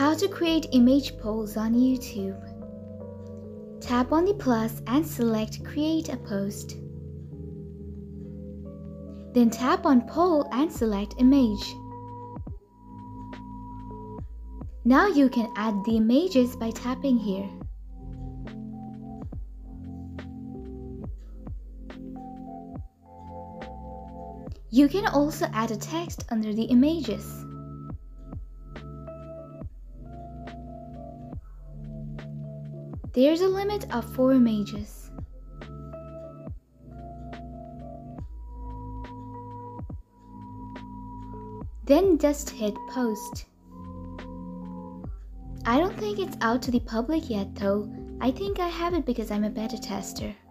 How to create image polls on YouTube. Tap on the plus and select Create a Post. Then tap on Poll and select Image. Now you can add the images by tapping here. You can also add a text under the images. There's a limit of 4 images. Then just hit Post. I don't think it's out to the public yet though. I think I have it because I'm a beta tester.